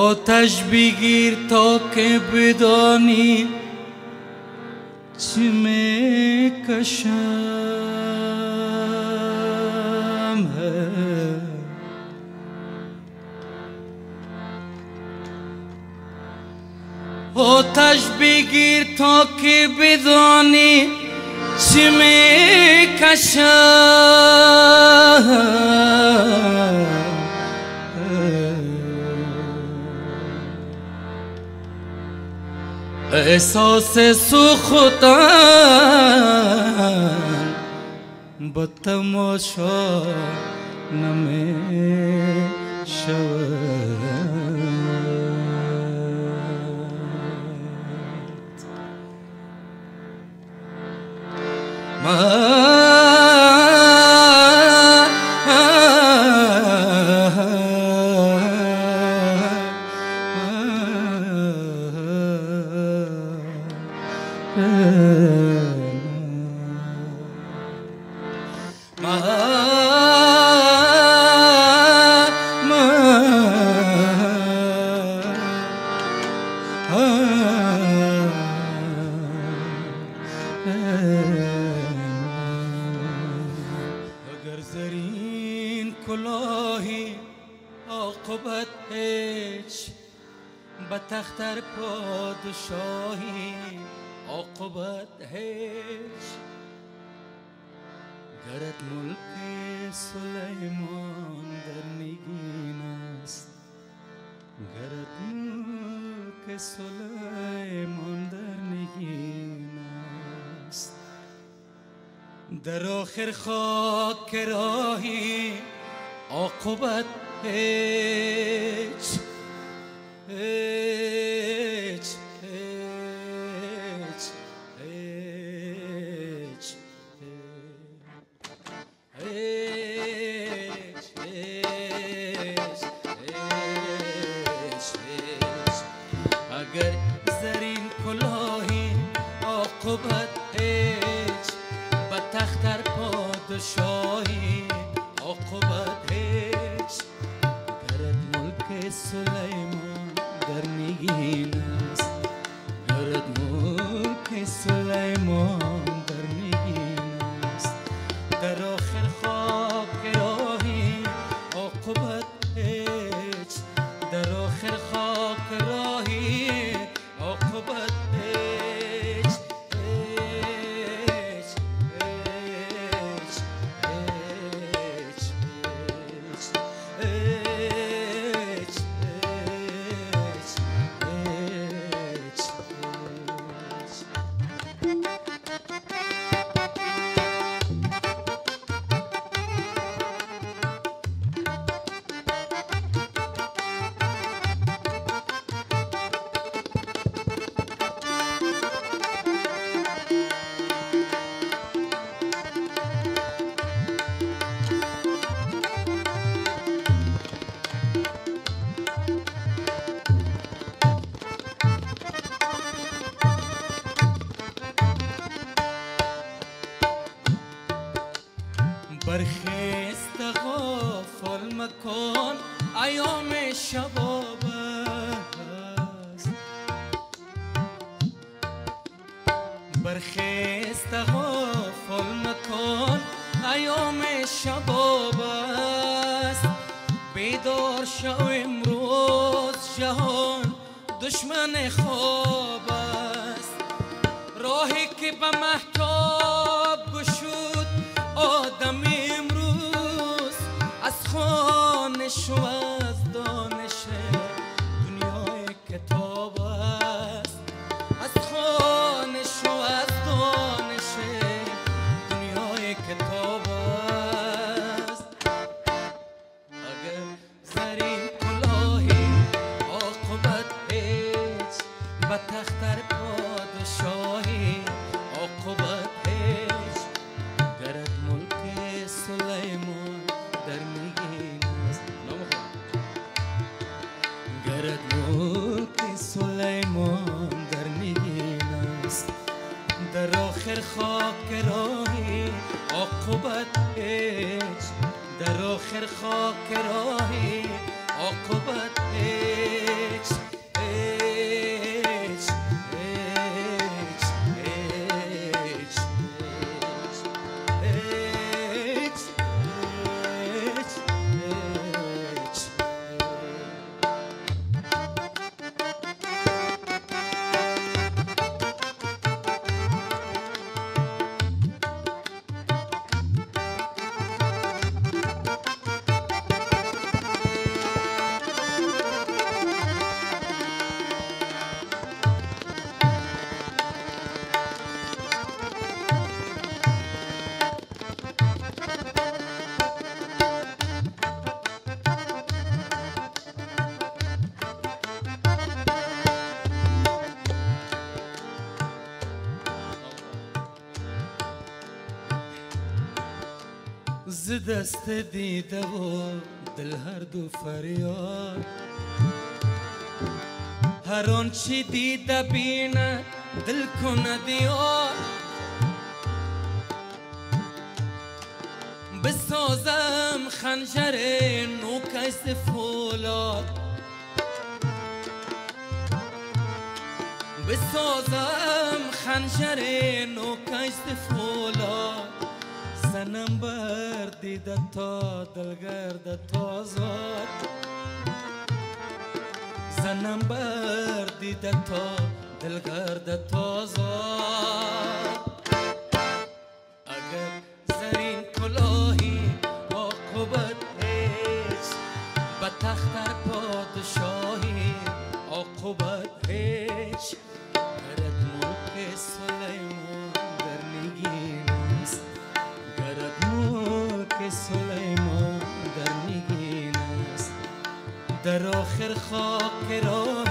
آتش بگیر تا که بدانی چی میکشم. آتش بگیر تا که بدانی چی میکشم. احساس سوختن با تماشا نمیشود. اگر زرین کلاهی عاقبت هیچ، به تختر پادشاهی عاقبت هیچ. گرت ملک سلیمان در نگین است، گرت ملک سلیمان در نگین است. در آخر خاک راهی عاقبت هیچ هیچ هیچ هیچ هیچ هیچ هیچ. اگر زرین کلاهی عاقبت هیچ، به تختر پادشاهی عاقبت هیچ. گرت ملک سلیمان در نگین است، گرت ملک سلیمان در نگین است. در آخر خاک راهی عاقبت هیچ، در آخر خاک راهی عاقبت هیچ هیچ هیچ هیچ هیچ هیچ برخیست غافل مکن، ایام شباب است. برخیست غافل مکن، ایام شباب است. بیدار شو امروز جهان دشمن خواب است. راهی که به مهتاب گشود آدم امروز، از خوانش و از دانش دنیای کتاب است. از خوانش و از دانش دنیای کتاب است. اگر زرین کلاهی عاقبت هیچ، به تختر پادشاهی عاقبت هیچ. گرت ملک سلیمان در نگین است، گرت ملک سلیمان در نگین است. در آخر خاک راهی عاقبت هیچ، در آخر خاک راهی عاقبت هیچ ز دست دیده و دل هر دو فریاد هر آنچه دیده بینه دل کند یاد بسازم خنجر نوکش فولاد بسازم خنجر نوکش فولاد زنم بر دیده تا دلگرد تازاد زنم بر دیده تا دلگرد تازاد اگر زرین کلاهی عاقبت هیچ به تختر پادشاهی عاقبت هیچ گرد ملک سلیمان در نگین است گرد ملک سلیمان در نگین است در آخر خاک راه